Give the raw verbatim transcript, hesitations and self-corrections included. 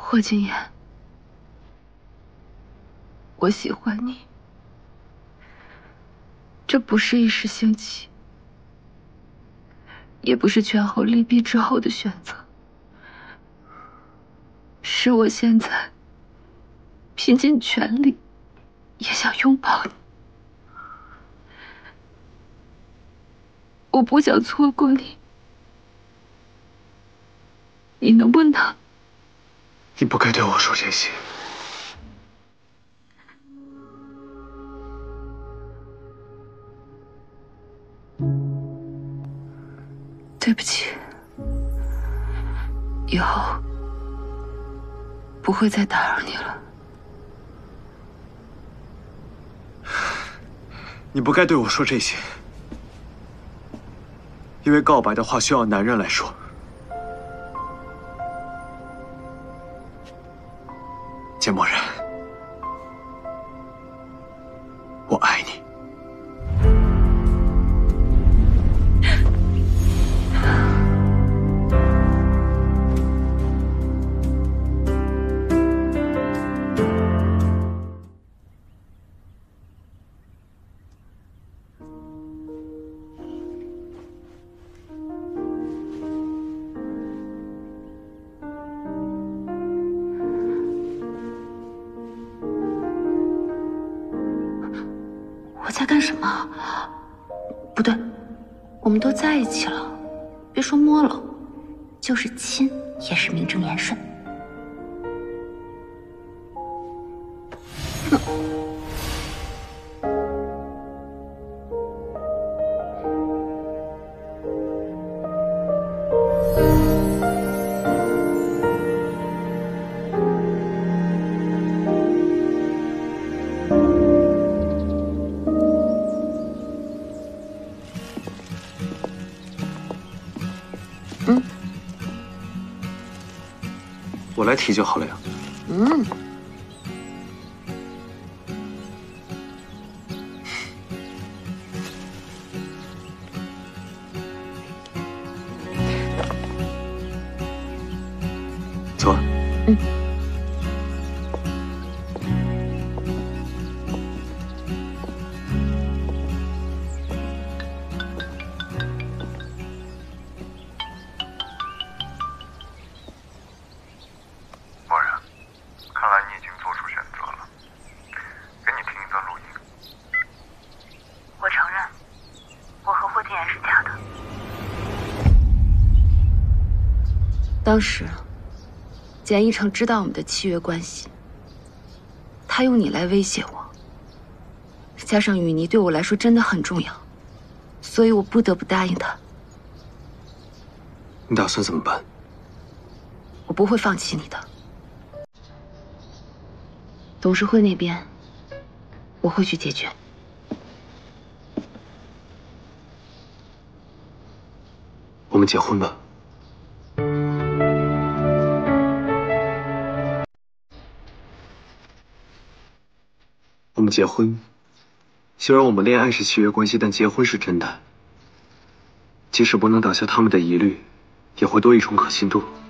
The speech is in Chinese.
霍景言，我喜欢你，这不是一时兴起，也不是权衡利弊之后的选择，是我现在拼尽全力也想拥抱你。我不想错过你，你能不能？ 你不该对我说这些。 对不起，以后不会再打扰你了。 你不该对我说这些，因为告白的话需要男人来说。简默然，我爱你。 我在干什么？不对，我们都在一起了，别说摸了，就是亲也是名正言顺。嗯， 我来提就好了呀。 嗯。 坐。 嗯。 默然，看来你已经做出选择了。给你听一段录音。 我承认，我和霍景言是假的。 当时，简一成知道我们的契约关系，他用你来威胁我，加上雨妮对我来说真的很重要，所以我不得不答应他。 你打算怎么办？ 我不会放弃你的。董事会那边，我会去解决。 我们结婚吧。我们结婚，虽然我们恋爱是契约关系，但结婚是真的。即使不能挡下他们的疑虑，也会多一重可信度。